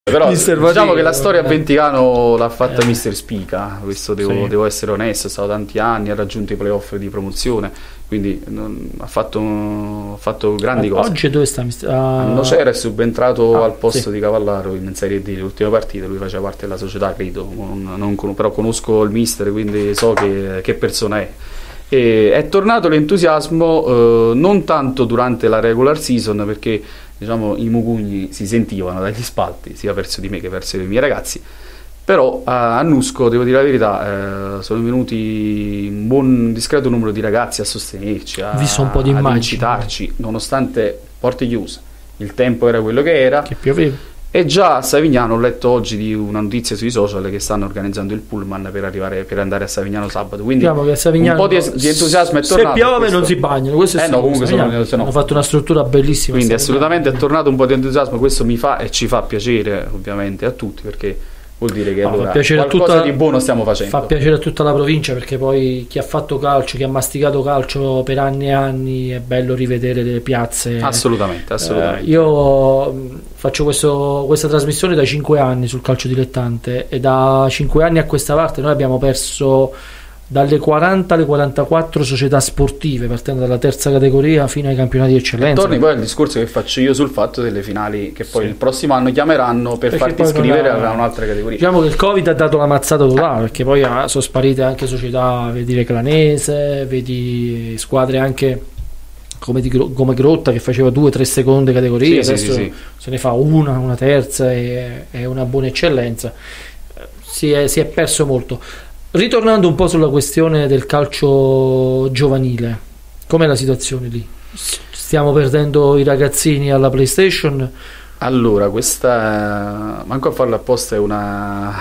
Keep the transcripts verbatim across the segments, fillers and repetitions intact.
Però Mister diciamo Vadino, che la storia a eh. Venticano l'ha fatta Eh. Mister Spica, questo devo, Sì. devo essere onesto, è stato tanti anni, ha raggiunto i playoff di promozione, quindi non- ha, fatto, ha fatto grandi cose. Oggi dove sta Mister A ah, Nocera è subentrato ah, al posto sì. di Cavallaro in Serie D le ultime partite, lui faceva parte della società, credo, non, non con- però conosco il mister, quindi so che, che persona è. E è tornato l'entusiasmo, eh, non tanto durante la regular season, perché diciamo i mugugni si sentivano dagli spalti sia verso di me che verso i miei ragazzi, però a, a Nusco, devo dire la verità, eh, sono venuti un buon discreto numero di ragazzi a sostenerci, a, Ho visto un po' di ad immagini. incitarci, nonostante porte chiuse, il tempo era quello che era. che pioveva. E già a Savignano ho letto oggi di una notizia sui social che stanno organizzando il pullman per arrivare per andare a Savignano sabato, quindi Diciamo che a Savignano un po' di, di entusiasmo è tornato. Se piove questo- non si bagnano, questo è Eh no, sicuro. comunque Savignano sono- se no. hanno fatto una struttura bellissima. Quindi a assolutamente è Savignano. tornato un po' di entusiasmo, questo mi fa e ci fa piacere ovviamente a tutti, perché vuol dire che No, fa allora piacere a qualcosa tutta- di buono stiamo facendo. Fa piacere a tutta la provincia, perché poi chi ha fatto calcio, chi ha masticato calcio per anni e anni, è bello rivedere le piazze. Assolutamente, assolutamente. Eh, io mh, faccio questo- questa trasmissione da cinque anni sul calcio dilettante, e da cinque anni a questa parte noi abbiamo perso dalle quaranta alle quarantaquattro società sportive, partendo dalla terza categoria fino ai campionati di eccellenza. Torni poi al discorso che faccio io sul fatto delle finali che poi Sì. il prossimo anno chiameranno per Perché farti poi non iscrivere ha- a un'altra categoria. Diciamo che il Covid ha dato la mazzata totale, perché poi ah, sono sparite anche società, vedi Reclanese, vedi squadre anche come, di, Gro- come Grotta, che faceva due o tre seconde categorie, Sì, sì, adesso sì, sì. se ne fa una, una terza e, e una buona eccellenza. Eh, Si è, si è perso molto. Ritornando un po' sulla questione del calcio giovanile, com'è la situazione lì? S- Stiamo perdendo i ragazzini alla PlayStation? Allora, questa manco a farlo apposta è una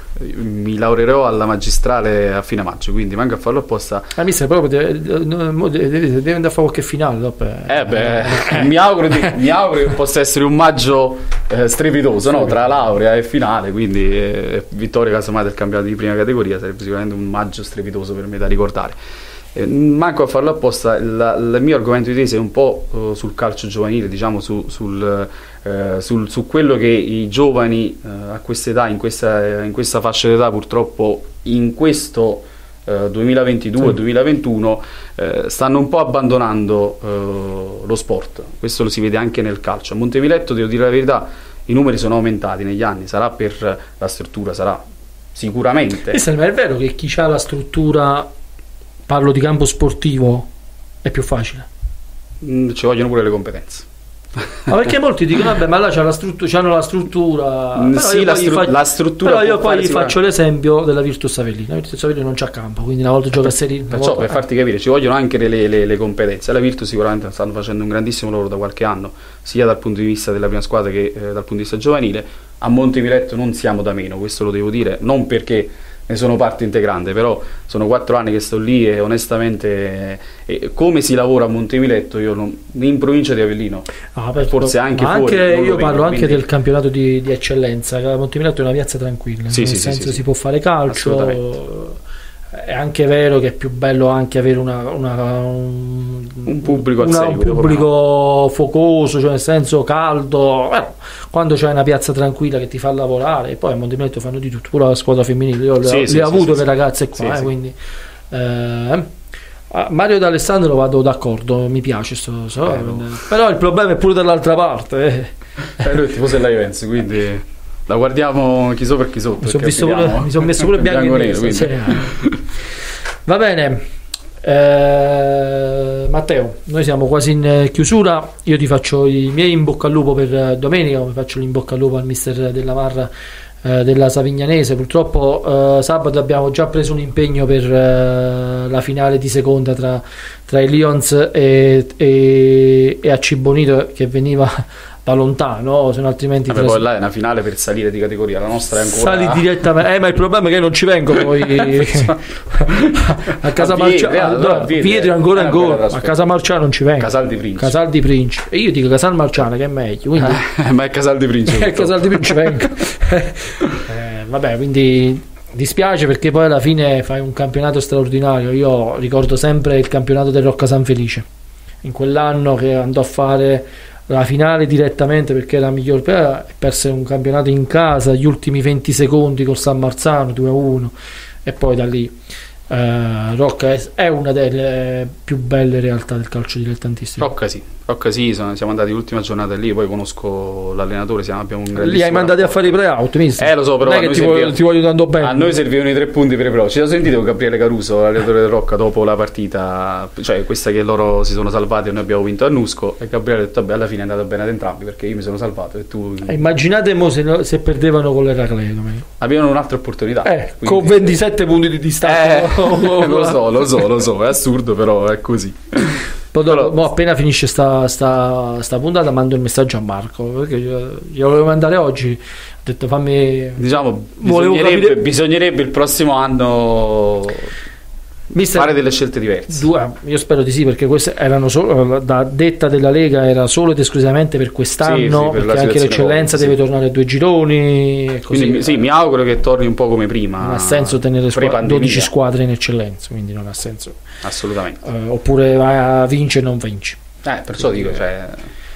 mi laureerò alla magistrale a fine maggio, quindi manco a farlo apposta. Ah, mister, proprio deve, deve, deve, deve andare a fare qualche finale dopo. Eh beh, mi auguro, di, mi auguro che possa essere un maggio eh, strepitoso, no? Tra laurea e finale, quindi eh, vittoria casomai del campionato di prima categoria sarebbe sicuramente un maggio strepitoso per me da ricordare. Eh, manco a farlo apposta, la- il mio argomento di tesi è un po' eh, sul calcio giovanile, diciamo su, sul, eh, sul- su quello che i giovani eh, a questa età, in questa, in questa fascia d'età, purtroppo in questo eh, duemilaventidue duemilaventuno eh, stanno un po' abbandonando eh, lo sport. Questo lo si vede anche nel calcio. A Montemiletto, devo dire la verità, i numeri sono aumentati negli anni, sarà per la struttura, sarà sicuramente. Mister, ma è vero che chi ha la struttura, parlo di campo sportivo, è più facile? Mm, ci vogliono pure le competenze. Ma perché molti dicono vabbè, ma là c'ha la struttu- c'hanno la struttura. Mm, Però sì, io la, poi gli stru- fa- la struttura Però può io poi fare gli faccio sicuramente. l'esempio della Virtus Avellino. La Virtus Avellino non c'ha campo, quindi una volta gioca a Serie una Perciò volta- per farti capire ci vogliono anche le, le- le competenze. La Virtus sicuramente stanno facendo un grandissimo lavoro da qualche anno, sia dal punto di vista della prima squadra che eh, dal punto di vista giovanile. A Montemiletto non siamo da meno, questo lo devo dire, non perché ne sono parte integrante, però sono quattro anni che sto lì e onestamente eh, come si lavora a Montemiletto, io non, in provincia di Avellino, Ah, per- forse anche ma fuori, anche- non lo io parlo vedo, anche quindi- del campionato di, di eccellenza. La Montemiletto è una piazza tranquilla, Sì, nel sì, sì, senso sì, si sì. può fare calcio. Assolutamente. È anche vero che è più bello anche avere una, una- un, Un pubblico al una- un seguito, pubblico focoso, cioè nel senso caldo. Eh, quando c'è una piazza tranquilla che ti fa lavorare, e poi a Montemiletto fanno di tutto, pure la squadra femminile. Io le, Sì, le sì, ho sì, avute sì, le sì. ragazze qua, Sì, eh, sì. quindi eh, a Mario D'Alessandro vado d'accordo, mi piace sto, so, Eh, no. però il problema è pure dall'altra parte. eh. Eh, lui è tifoso della Juventus, quindi la guardiamo chi sopra e chi sotto. Mi sono perché visto pure- abbiamo- mi son messo pure bianco e nero, nero, quindi. sì. Va bene. Eh, Matteo, noi siamo quasi in chiusura. Io ti faccio i miei in bocca al lupo per eh, domenica, come faccio l'in bocca al lupo al mister Della Marra eh, della Savignanese. Purtroppo eh, sabato abbiamo già preso un impegno per eh, la finale di seconda tra, tra i Lions e, e, e Acibonito, che veniva da lontano, se no altrimenti Vabbè, tra- poi là è una finale per salire di categoria, la nostra è ancora sali direttamente. Eh, ma il problema è che non ci vengo poi a casa A Vietri, Marciano. allora, a Vietri, Vietri ancora è una ancora, bella a trasferta. casa Marciano non ci vengo. Casal di Principe. Casal di Principe. E io dico Casal Marciano che è meglio, quindi Eh, ma è Casal di Principe. a Casal di Principe vengo. Eh, vabbè, quindi dispiace, perché poi alla fine fai un campionato straordinario. Io ricordo sempre il campionato del Rocca San Felice, in quell'anno che andò a fare la finale direttamente perché era la miglior, perse un campionato in casa, gli ultimi venti secondi col San Marzano due a uno, e poi da lì Uh, Rocca è, è una delle più belle realtà del calcio dilettantistico. Rocca sì, Rocca sì, sono, siamo andati l'ultima giornata lì, poi conosco l'allenatore, siamo, abbiamo un Li hai mandati a fare i play-out, mister? Eh lo so, però non è che ti, voglio, ti voglio tanto bene. A noi servivano i tre punti per i pro. Ci ho sentito con Gabriele Caruso, l'allenatore del Rocca, dopo la partita, cioè questa che loro si sono salvati e noi abbiamo vinto a Nusco, e Gabriele ha detto vabbè, alla fine è andata bene ad entrambi perché io mi sono salvato e tu... Eh, immaginate mo se, se perdevano con l'Eracleo, avevano un'altra opportunità, eh, quindi... con ventisette punti di distacco. Eh, lo so, lo so, lo so, è assurdo, però è così. Poi dopo, però... appena finisce sta, sta, sta puntata mando il messaggio a Marco perché glielo, glielo volevo mandare oggi. Ho detto fammi, diciamo, bisognerebbe, capire... bisognerebbe il prossimo anno Mister, fare delle scelte diverse. Due, io spero di sì, perché queste erano solo, da detta della Lega era solo ed esclusivamente per quest'anno, sì, sì, per perché anche l'eccellenza deve sì. tornare a due gironi e così. Quindi, sì, mi auguro che torni un po' come prima. Non ha senso tenere squ- dodici squadre in eccellenza, quindi non ha senso assolutamente. Uh, oppure vai a vince e non vinci. Eh, perciò quindi, dico, cioè...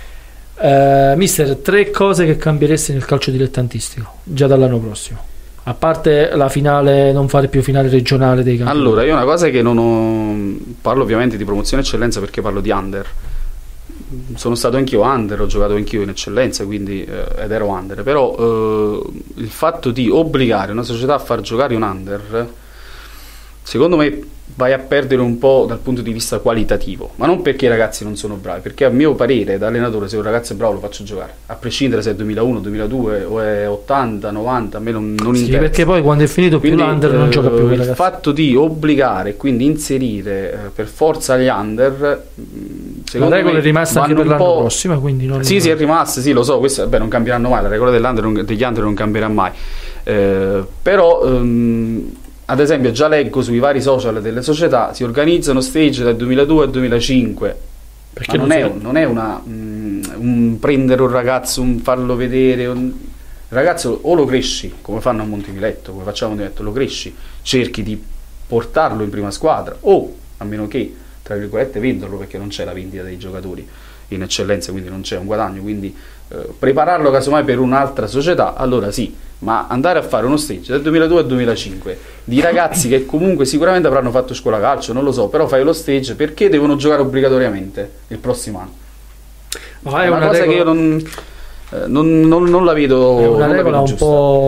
uh, mister, tre cose che cambieresti nel calcio dilettantistico già dall'anno prossimo, a parte la finale, non fare più finale regionale dei campioni. Allora, io una cosa che non ho, parlo ovviamente di promozione eccellenza perché parlo di under. Sono stato anch'io under, ho giocato anch'io in eccellenza, quindi eh, ed ero under, però eh, il fatto di obbligare una società a far giocare un under, secondo me vai a perdere un po' dal punto di vista qualitativo, ma non perché i ragazzi non sono bravi, perché a mio parere da allenatore se un ragazzo è bravo lo faccio giocare, a prescindere se è duemilauno, duemiladue o è ottanta, novanta, a me non, non sì, interessa. Perché poi quando è finito quindi, più l'under non eh, gioca più il ragazzi. fatto di obbligare, quindi inserire eh, per forza gli under, secondo la regola me è rimasta anche per l'anno prossimo, quindi non sì sì è rimasta, sì lo so, questo, vabbè, non cambieranno mai, la regola dell'under non, degli under non cambierà mai, eh, però ehm, ad esempio già leggo sui vari social delle società si organizzano stage dal duemiladue al duemilacinque, perché non, non, è, non è una mm, un prendere un ragazzo, un farlo vedere un... il ragazzo o lo cresci come fanno a Montefiletto, come facciamo a Montefiletto, lo cresci, cerchi di portarlo in prima squadra, o a meno che tra virgolette venderlo, perché non c'è la vendita dei giocatori in eccellenza, quindi non c'è un guadagno, quindi eh, prepararlo casomai per un'altra società, allora sì, ma andare a fare uno stage dal duemiladue al duemilacinque di ragazzi che comunque sicuramente avranno fatto scuola calcio, non lo so, però fai lo stage perché devono giocare obbligatoriamente il prossimo anno. Ma è, è una, una cosa regola... che io non, eh, non, non, non la vedo, è una non regola la vedo un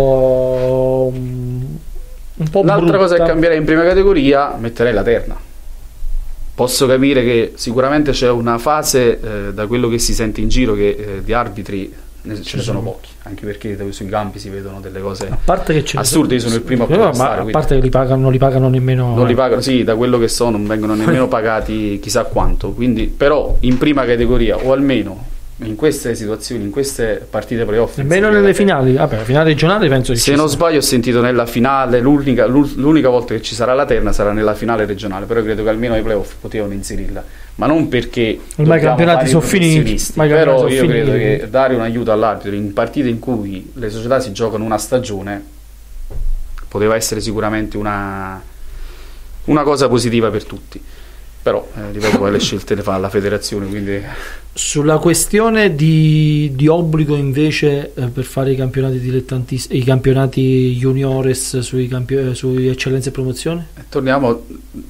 po' un po' L'altra brutta. cosa che cambierei in prima categoria, metterei la terna. Posso capire che sicuramente c'è una fase, eh, da quello che si sente in giro, che eh, di arbitri ne, ce ne sono pochi, anche perché sui campi si vedono delle cose a parte che assurde. Io sono il primo a protestare, ma a quindi. parte che li pagano, non li pagano nemmeno non li pagano, sì, da quello che so non vengono nemmeno pagati chissà quanto, quindi però in prima categoria, o almeno in queste situazioni, in queste partite playoff, nemmeno nelle finali, vabbè, finale regionale penso che se non sbaglio ho sentito nella finale, l'unica, l'unica volta che ci sarà la terna sarà nella finale regionale, però credo che almeno ai playoff potevano inserirla, ma non perché ormai i campionati sono finiti, però io credo che dare un aiuto all'arbitro in partite in cui le società si giocano una stagione poteva essere sicuramente una, una cosa positiva per tutti. Però, eh, ripeto, poi le scelte le fa la federazione, quindi... Sulla questione di, di obbligo invece eh, per fare i campionati dilettantisti, i campionati juniores sui, campio, sui eccellenza e promozione? Eh, torniamo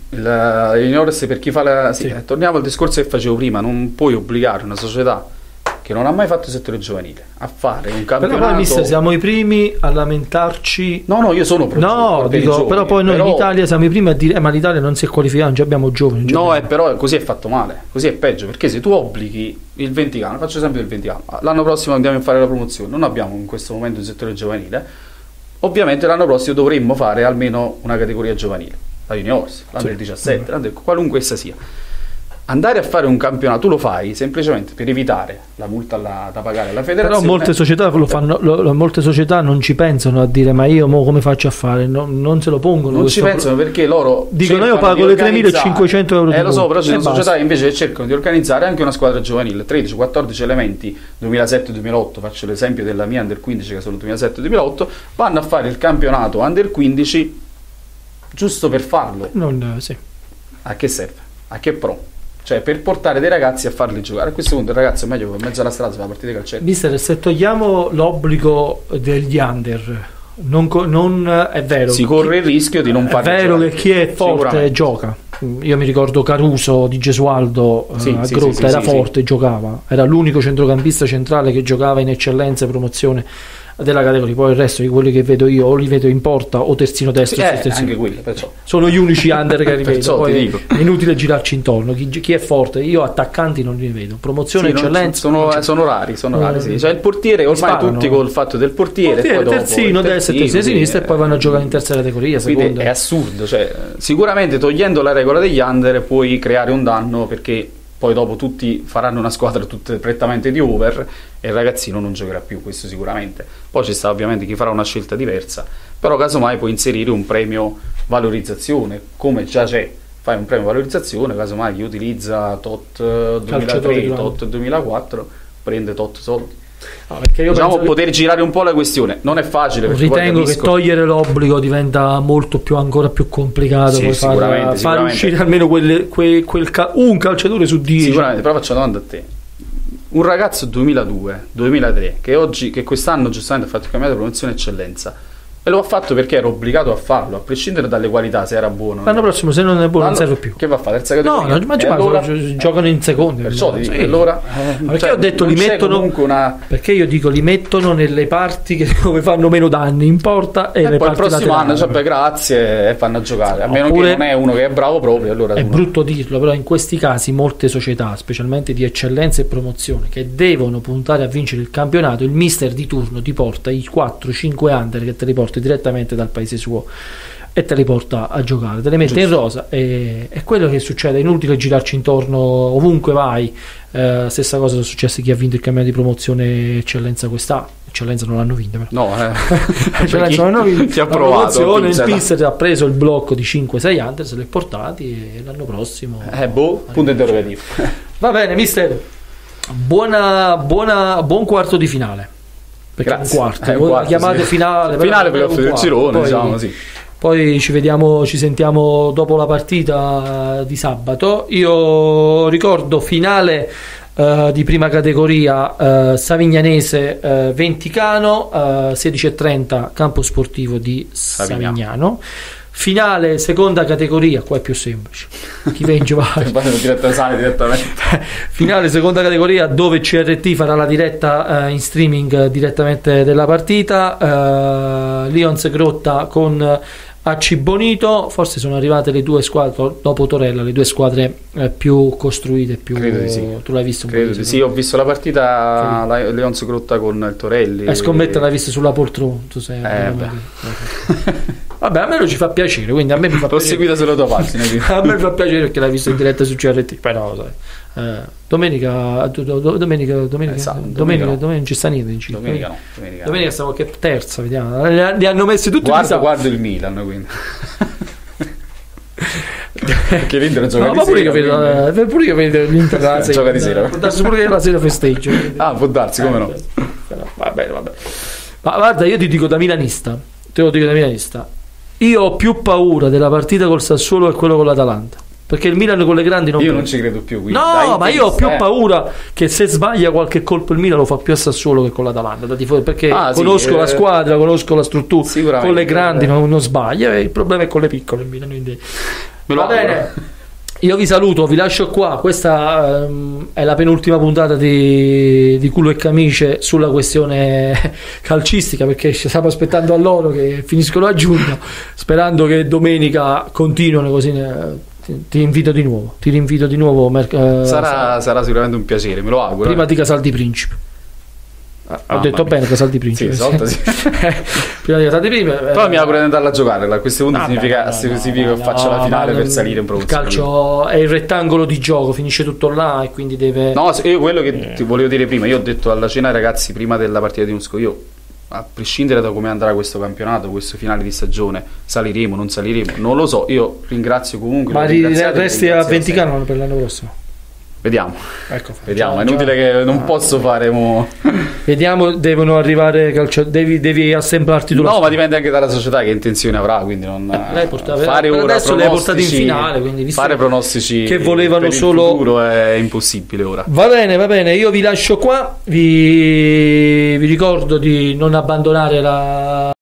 la juniores per chi fa la... Sì, sì. Eh, torniamo al discorso che facevo prima, non puoi obbligare una società che non ha mai fatto settore giovanile a fare un campionato. Però poi, mister, siamo i primi a lamentarci. No, no, io sono pro. No, dico, giovani, però poi noi però... in Italia siamo i primi a dire eh, ma l'Italia non si è qualificata, non abbiamo giovani. Non no, abbiamo... Eh, però così è fatto male, così è peggio, perché se tu obblighi il Venticano, faccio esempio del Venticano, l'anno prossimo andiamo a fare la promozione, non abbiamo in questo momento un settore giovanile, ovviamente l'anno prossimo dovremmo fare almeno una categoria giovanile, la juniors, l'Under sì. diciassette, l'Under, qualunque essa sia. Andare a fare un campionato, tu lo fai semplicemente per evitare la multa alla, da pagare alla federazione. Però molte società lo fanno, lo, molte società non ci pensano a dire ma io mo come faccio a fare, no, non se lo pongono. Non ci pensano pro... perché loro dicono io pago le tremilacinquecento euro. Eh lo so, però ci sono società invece che cercano di organizzare anche una squadra giovanile, tredici quattordici elementi, duemilasette duemilaotto, faccio l'esempio della mia Under quindici che sono duemilasette duemilaotto, vanno a fare il campionato Under quindici giusto per farlo. Non, sì. A che serve? A che pro? cioè per portare dei ragazzi a farli giocare. A questo punto il ragazzo è meglio che in mezzo alla strada si fa la partita di calcetto. Mister, se togliamo l'obbligo degli under, non, co- non è vero, si corre il rischio di non è farli vero giocare. che chi è forte gioca. Io mi ricordo Caruso di Gesualdo, sì, a sì, Grotta, sì, era sì, forte, sì. giocava, era l'unico centrocampista centrale che giocava in eccellenza e promozione della categoria. Poi il resto di quelli che vedo io o li vedo in porta o terzino destro, Sì, eh, terzino. anche quelli, perciò. Sono gli unici under che rivedo. Perciò Poi ti dico. è inutile girarci intorno. Chi, chi è forte? Io attaccanti non li vedo. Promozione, Sì, non- eccellenza. sono, non c'è. sono rari, sono Eh, rari, sì. Cioè il portiere ormai sparano. tutti col fatto del portiere, Portiere, e poi dopo terzino, il destra, terzino, sì, sinistra, e poi vanno a giocare in terza categoria. Quindi Seconda. è assurdo, cioè, sicuramente togliendo la regola degli under puoi creare un danno, perché poi dopo tutti faranno una squadra tutte prettamente di over e il ragazzino non giocherà più, questo sicuramente. Poi ci sta ovviamente chi farà una scelta diversa, però casomai puoi inserire un premio valorizzazione, come già c'è, fai un premio valorizzazione, casomai chi utilizza tot duemilatré, tot duemilaquattro prende tot soldi. No, perché io Diciamo penso che- poter girare un po' la questione, non è facile, perché poi Ritengo che capisco- togliere l'obbligo diventa molto più, ancora più complicato. Sì, poi far, sicuramente, far sicuramente. uscire almeno quelle, que- quel ca- un calciatore su dieci. Sicuramente, però faccio una domanda a te. Un ragazzo duemiladue, duemilatré, che oggi, che quest'anno giustamente ha fatto il campionato di promozione eccellenza, e lo ha fatto perché era obbligato a farlo, a prescindere dalle qualità, se era buono. L'anno prossimo, se non è buono, non L'anno- serve più. Che va a fare? Terza No, categoria? no, ma E gioca- allora- gio- giocano in seconda. Perciò ti dico, Sì. allora, Ma perché cioè, ho detto non li c'è mettono comunque una... perché io dico li mettono nelle parti che, dove fanno meno danni in porta e E le poi il parti prossimo laterali. anno, cioè, beh, grazie, e fanno a giocare. A meno Oppure- che non è uno che è bravo proprio, allora È tu no. brutto dirlo, però in questi casi molte società, specialmente di eccellenza e promozione, che devono puntare a vincere il campionato, il mister di turno ti porta i quattro cinque under che te li porti direttamente dal paese suo e te li porta a giocare, te li mette Giusto. in rosa, e è quello che succede. È inutile girarci intorno ovunque vai. Eh, stessa cosa è successa a chi ha vinto il campionato di promozione eccellenza quest'anno. Eccellenza non l'hanno vinto, però. No, eh. Eccellenza non l'hanno vinto. Chi ha La provato? promozione, il Pinzetta. mister ha preso il blocco di cinque sei under, se li è portati e l'anno prossimo Eh, boh, punto interrogativo. va bene, mister. Buona, buona, buon quarto di finale. Perché Grazie. un quarto, Eh, un voi quarto, chiamate sì. finale, però Finale è per un il quarto. girone, Poi- diciamo così. Poi ci vediamo, ci sentiamo dopo la partita di sabato. Io ricordo finale eh, di prima categoria, eh, Savignanese eh, Venticano, eh, sedici e trenta campo sportivo di Savignano. Savignano. Finale seconda categoria, qua è più semplice. Chi vince va. Vanno diretta sale direttamente. Finale seconda categoria, dove C R T farà la diretta eh, in streaming eh, direttamente della partita. eh, Lions Grotta con A C Bonito. Forse sono arrivate le due squadre dopo Torella, le due squadre eh, più costruite, più... Credo di sì. Tu l'hai visto un Credo po' di di sì, ho visto la partita la Leonzo Grotta con il Torelli. E scommetto l'hai vista sulla poltrona, tu sei Eh, beh. vabbè, a me non ci fa piacere, quindi a me mi fa L'ho piacere. seguita sulla tua pagina. quindi. A me fa piacere perché l'hai visto in diretta su C R T. Però sai, eh, domenica, do- do- domenica, domenica, Eh, sa- domenica, domenica no. domenica non ci sta niente in giro. Domenica no. Domenica, Domenica no. stiamo che terza, vediamo. Li, li hanno messi tutti Guarda, di sabato. guarda il Milan, quindi. Perché l'Inter gioca No, di ma pure sera, io vedo, quindi- eh, pure io vedo l'Inter la sera. Gioca di sera. Può darsi pure che la sera festeggio. Ah, può darsi, come no. Però, va bene, va bene. Ma guarda, io ti dico da milanista, te lo dico da milanista, io ho più paura della partita col Sassuolo che quello con l'Atalanta, perché il Milan con le grandi non Io perde. non ci credo più. quindi No, dai, ma io ho più eh. paura che se sbaglia qualche colpo il Milan lo fa più a Sassuolo che con l'Atalanta, da tifoso, perché Ah, sì, conosco eh, la squadra, conosco la struttura. sicuramente, Con le grandi eh. non, non sbaglia, e il problema è con le piccole il Milan, quindi... Me lo Va auguro. bene. Io vi saluto, vi lascio qua. Questa ehm, è la penultima puntata di, di Culo e Camicie sulla questione calcistica, perché ci stiamo aspettando a loro che finiscono a giugno, sperando che domenica continuino così. eh, Ti, ti invito di nuovo, ti rinvito di nuovo. Mer- eh, Sarà, sarà sicuramente un piacere, me lo auguro. prima eh. di Casal di Principe. Ah, ho Ah, detto mamma bene mia. Casal di Principe. Sì, stavolta sì. Prima di Casal di Principe. Però mi auguro di andarla a giocare. A questo punto Ah, significa, beh, no, significa no, che faccia no, la finale ma per non- salire in promozione. Il calcio è il rettangolo di gioco, finisce tutto là e quindi deve. No, se- io quello che ti volevo dire prima, io ho detto alla cena ai ragazzi prima della partita di Musco, io a prescindere da come andrà questo campionato, questo finale di stagione, saliremo, non saliremo, non lo so, io ringrazio comunque. Ma l'ho ri- ringraziato e resti a ringrazierò Venticano per l'anno prossimo? sempre. Vediamo, Ecco, vediamo. già, È inutile già. che non posso fare. Mo... Vediamo, devono arrivare calcio... devi, devi assemblarti tu. No, ma dipende anche dalla società che intenzione avrà. Quindi non lei portava, fare per ora adesso le ha portate in pronostici- finale. Quindi visto fare pronostici che volevano per il solo. futuro è impossibile ora. Va bene, va bene. Io vi lascio qua. Vi, vi ricordo di non abbandonare la.